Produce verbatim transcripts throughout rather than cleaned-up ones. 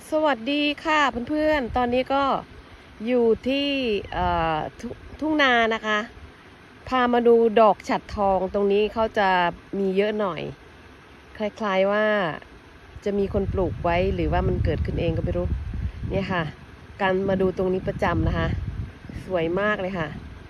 สวัสดีค่ะเพื่อนๆ ตอนนี้ก็อยู่ที่ททุ่งนานะคะ พามาดูดอกฉัตรทองตรงนี้เขาจะมีเยอะหน่อย คล้ายๆว่าจะมีคนปลูกไว้หรือว่ามันเกิดขึ้นเองก็ไม่รู้เนี่ยค่ะ การมาดูตรงนี้ประจำนะคะ สวยมากเลยค่ะ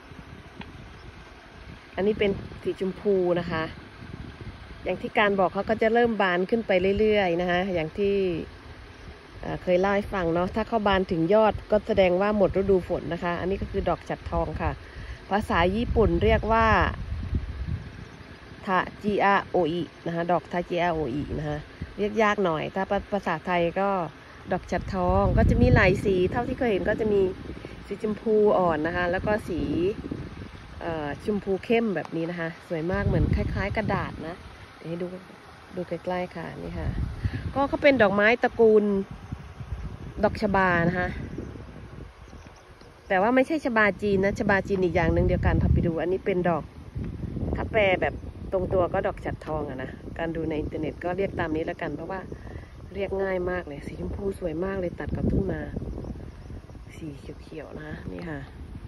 อันนี้เป็นสีชมพูนะคะ อย่างที่การบอกเขาก็จะเริ่มบานขึ้นไปเรื่อยๆนะคะ อย่างที่เคยเล่าให้ฟังเนาะถ้าเขาบานถึงยอดก็แสดงว่าหมดฤดูฝนนะคะอันนี้ก็คือดอกฉัตรทองค่ะภาษาญี่ปุ่นเรียกว่าทาจิอาโออินะคะดอกทาจิอาโออินะคะเรียกยากหน่อยถ้าภาษาไทยก็ดอกฉัตรทองก็จะมีหลายสีเท่าที่เคยเห็นก็จะมีสีชมพูอ่อนนะคะแล้วก็สีชมพูเข้มแบบนี้นะคะสวยมากเหมือนคล้ายๆกระดาษนะเดี๋ยวให้ดูดูใกล้ๆค่ะนี่ค่ะก็เขาเป็นดอกไม้ตระกูลดอกชบานะคะแต่ว่าไม่ใช่ชบาจีนนะชบาจีนอีกอย่างหนึ่งเดียวกันพาไปดูอันนี้เป็นดอกถ้าแปลแบบตรงตัวก็ดอกฉัตรทองอะนะการดูในอินเทอร์เน็ตก็เรียกตามนี้แล้วกันเพราะว่าเรียกง่ายมากเลยสีชมพูสวยมากเลยตัดกับทุ่งนาสีเขียวๆนะนี่ค่ะ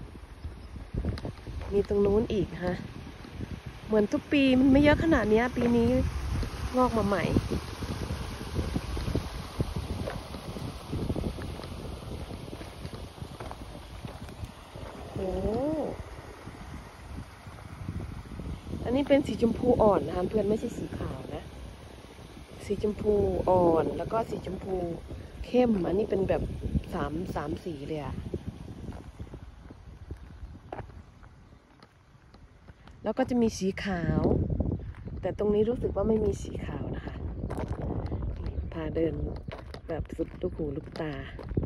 มีตรงนู้นอีกฮะเหมือนทุกปีมันไม่เยอะขนาดนี้ปีนี้งอกมาใหม่โอ้อันนี้เป็นสีชมพูอ่อนนะคะเพื่อนไม่ใช่สีขาวนะสีชมพูอ่อนแล้วก็สีชมพูเข้มอันนี้เป็นแบบสามสามสีเลยอะแล้วก็จะมีสีขาวแต่ตรงนี้รู้สึกว่าไม่มีสีขาวนะคะพาเดินแบบสุดลูกหูลูกตา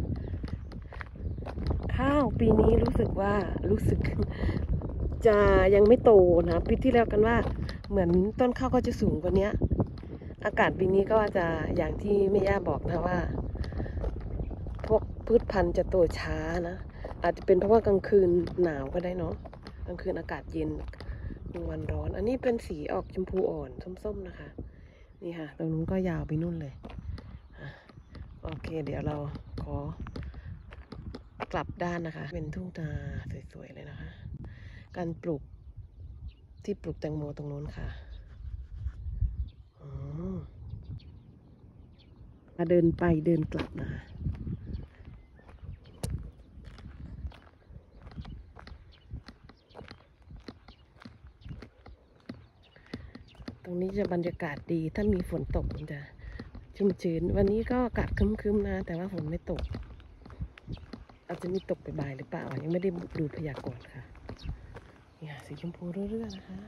ข้าวปีนี้รู้สึกว่ารู้สึกจะยังไม่โตนะปีที่แล้วกันว่าเหมือนต้นข้าวก็จะสูงกว่านี้อากาศปีนี้ก็จะอย่างที่แม่ย่าบอกนะว่าพวกพืชพันธุ์จะโตช้านะอาจจะเป็นเพราะว่ากลางคืนหนาวก็ได้เนาะกลางคืนอากาศเย็นกลางวันร้อนอันนี้เป็นสีออกชมพูอ่อนส้มๆนะคะนี่ค่ะตรงนู้นก็ยาวไปนู่นเลยโอเคเดี๋ยวเราขอกลับด้านนะคะเป็นทุ่งนาสวยๆเลยนะคะการปลูกที่ปลูกแตงโมตรงนู้นค่ะมาเดินไปเดินกลับนะคะตรงนี้จะบรรยากาศดีถ้ามีฝนตกมันจะชุ่มชื้นวันนี้ก็อากาศครึ้มๆนะแต่ว่าฝนไม่ตกอาจจะมีตกไปบ่ายหรือเปล่ายังไม่ได้ดูพยากรณ์ค่ะนี่ค่ะสีชมพูเรื่อยๆนะคะ